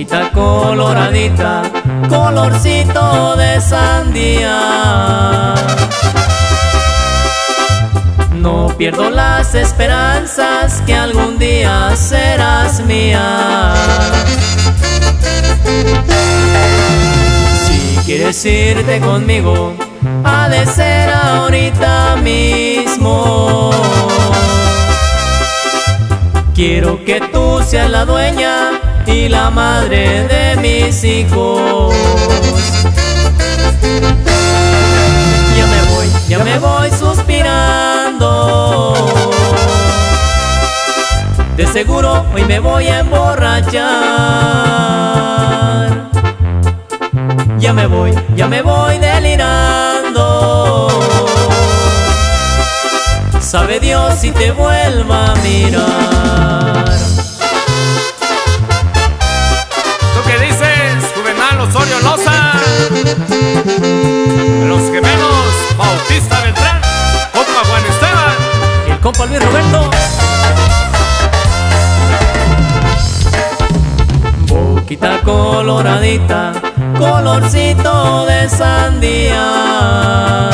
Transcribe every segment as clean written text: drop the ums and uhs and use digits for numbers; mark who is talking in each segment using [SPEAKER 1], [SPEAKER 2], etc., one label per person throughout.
[SPEAKER 1] boquita coloradita, colorcito de sandía. No pierdo las esperanzas que algún día serás mía. Si quieres irte conmigo, ha de ser ahorita mismo. Quiero que tú seas la dueña y la madre de mis hijos. Ya me voy suspirando. De seguro hoy me voy a emborrachar. Ya me voy delirando. Sabe Dios si te vuelva a mirar.
[SPEAKER 2] ¿Tú qué dices, Juvenal Osorio Loza? Los Gemelos Bautista Beltrán, compa Juan Esteban
[SPEAKER 1] Y el compa Luis Roberto. Boquita coloradita, colorcito de sandía.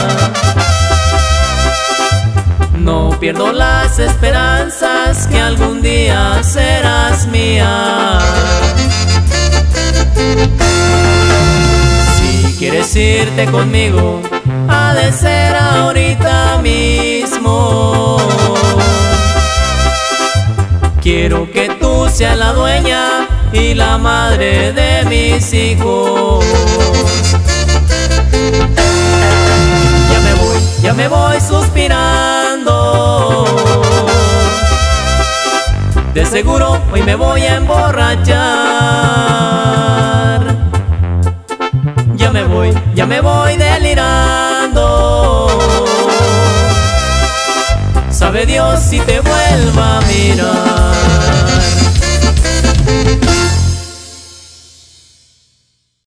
[SPEAKER 1] No pierdo las esperanzas que algún día serás mía. Si quieres irte conmigo, ha de ser ahorita mismo. Quiero que tú seas la dueña y la madre de mis hijos. Ya me voy suspirando. De seguro hoy me voy a emborrachar. Ya me voy delirando. Sabe Dios si te vuelva a mirar.